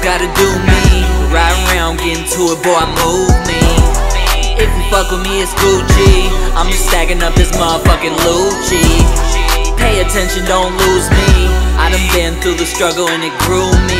gotta do me. Ride around, get into it, boy, move me. If you fuck with me, it's Gucci. I'm just stacking up this motherfucking Lucci. Pay attention, don't lose me. I done been through the struggle and it grew me.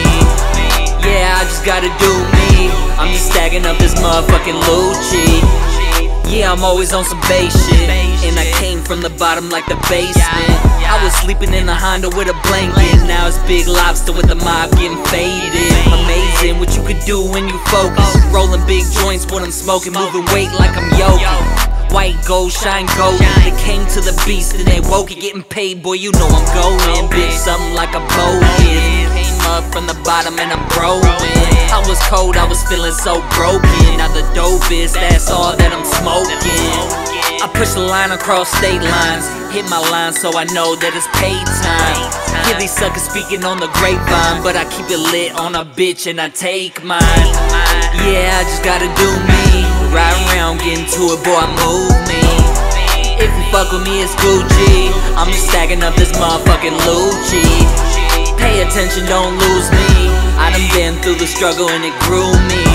Yeah, I just gotta do me. I'm just stacking up this motherfucking Lucci. Yeah, I'm always on some bass shit, and I came from the bottom like the basement. I was sleeping in the Honda with a blanket. Now it's Big Lobster with the mob getting faded. Amazing what you could do when you focus. Rolling big joints when I'm smoking, moving weight like I'm Yogi. White gold, shine gold. They came to the beast and they woke it. Getting paid, boy, you know I'm going. Bitch, something like a bogus. Came up from the bottom and I'm growing. I was cold, I was feeling so broken. Now the dopest, that's all that I'm smoking. I push the line across state lines. Hit my line so I know that it's paid time. Hear these suckers speaking on the grapevine, but I keep it lit on a bitch and I take mine. Yeah, I just gotta do me. Ride around, get into it, boy, move me. If you fuck with me, it's Gucci. I'm just stacking up this motherfucking Lucci. Pay attention, don't lose me. I done been through the struggle and it grew me.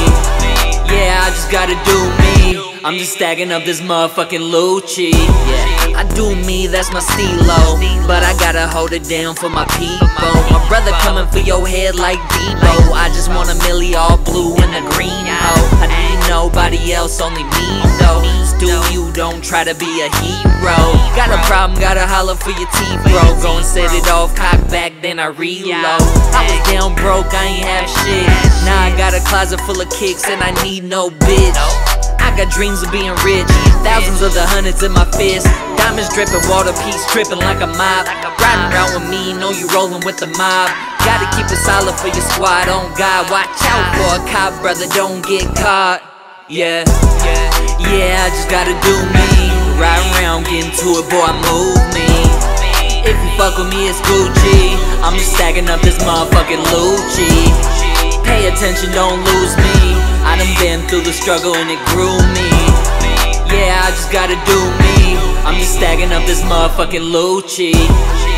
Yeah, I just gotta do me. I'm just stacking up this motherfucking Lucci. Yeah, I do me, that's my stilo, but I gotta hold it down for my people. My brother coming for your head like Debo. I just want a milli all blue and a green hoe. I need nobody else, only me though. Still, you don't try to be a hero. Got a problem, gotta holler for your teeth, bro. Go and set it off, cock back, then I reload. I was down broke, I ain't have shit. Now I got a closet full of kicks and I need no bitch. I got dreams of being rich, thousands of the hundreds in my fist. Diamonds dripping, water piece tripping like a mob. Riding around with me, know you rolling with the mob. Gotta keep it solid for your squad, on God. Watch out for a cop, brother, don't get caught. Yeah, I just gotta do me. Ride around, get into it, boy, move me. If you fuck with me, it's Gucci. I'm just stacking up this motherfucking Lucci. Pay attention, don't lose me. I done been through the struggle and it grew me. Yeah, I just gotta do me. I'm just stacking up this motherfucking Lucci.